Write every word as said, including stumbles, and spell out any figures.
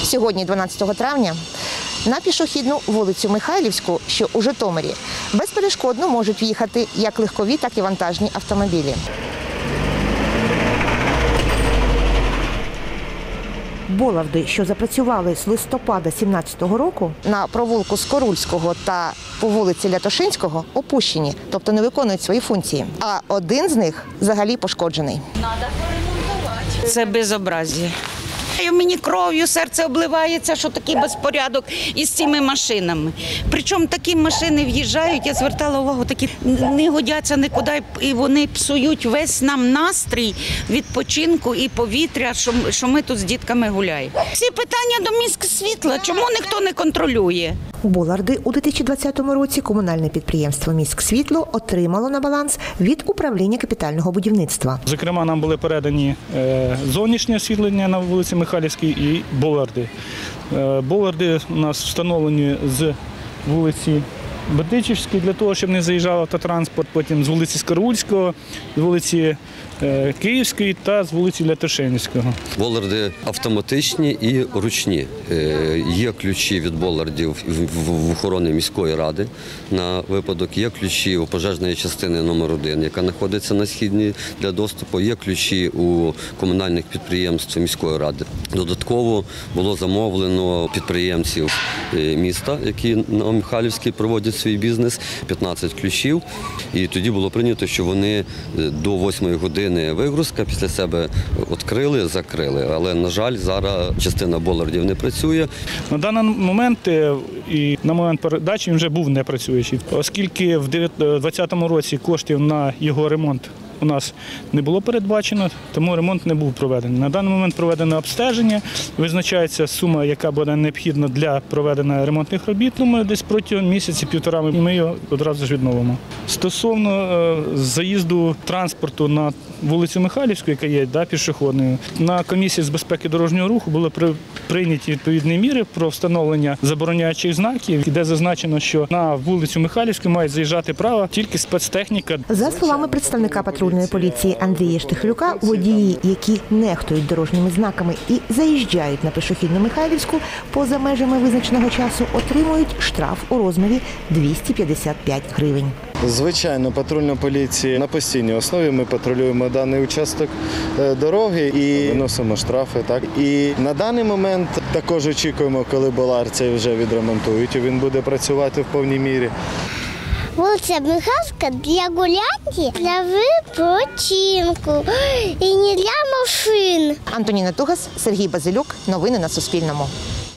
Сьогодні, дванадцятого травня, на пішохідну вулицю Михайлівську, що у Житомирі, безперешкодно можуть в'їхати як легкові, так і вантажні автомобілі. Боларди, що запрацювали з листопада сімнадцятого року, на провулку Скорульського та по вулиці Лятошинського опущені, тобто не виконують свої функції. А один з них взагалі пошкоджений. Це безобразія. Мені кров'ю серце обливається, що такий безпорядок із цими машинами. Причому такі машини в'їжджають, я звертала увагу, такі не годяться нікуди, і вони псують весь нам настрій відпочинку і повітря, що, що ми тут з дітками гуляємо. Всі питання до міськсвітла, чому ніхто не контролює? Боларди у дві тисячі двадцятому році комунальне підприємство «Міськсвітло» отримало на баланс від управління капітального будівництва. Зокрема, нам були передані зовнішнє освітлення на вулиці Михайлівській і боларди. Боларди у нас встановлені з вулиці Бердичівської для того, щоб не заїжджав автотранспорт, потім з вулиці Скорульського, з вулиці Київської та з вулиці Лятошинського. Боларди автоматичні і ручні. Є ключі від болардів в охорони міської ради на випадок, є ключі у пожежної частини номер один, яка знаходиться на східній для доступу, є ключі у комунальних підприємств міської ради. Додатково було замовлено підприємців міста, які на Михайлівській проводять свій бізнес, п'ятнадцять ключів. І тоді було прийнято, що вони до восьмої години вигрузка, після себе відкрили, закрили. Але, на жаль, зараз частина болардів не працює. На даний момент і на момент передачі він вже був непрацюючий, оскільки в двадцятому році коштів на його ремонт у нас не було передбачено, тому ремонт не був проведений. На даний момент проведено обстеження, визначається сума, яка буде необхідна для проведення ремонтних робіт. Думаю, десь протягом місяця-півтора ми його одразу ж відновимо. Стосовно заїзду транспорту на вулицю Михайлівську, яка є да, пішохідною, на комісії з безпеки дорожнього руху були прийняті відповідні міри про встановлення забороняючих знаків, де зазначено, що на вулицю Михайлівську має заїжджати право тільки спецтехніка. За словами представника патрульної поліції Андрія Штихлюка, водії, які нехтують дорожніми знаками і заїжджають на пішохідну Михайлівську поза межами визначеного часу, отримують штраф у розмірі двісті п'ятдесят п'ять гривень. Звичайно, патрульна поліція на постійній основі, ми патрулюємо даний участок дороги і виносимо штрафи. Так. І на даний момент також очікуємо, коли болар цей вже відремонтують, і він буде працювати в повній мірі. Вулиця Михайлівська для гулянки, для відпочинку і не для машин. Антоніна Тугас, Сергій Базилюк. Новини на Суспільному.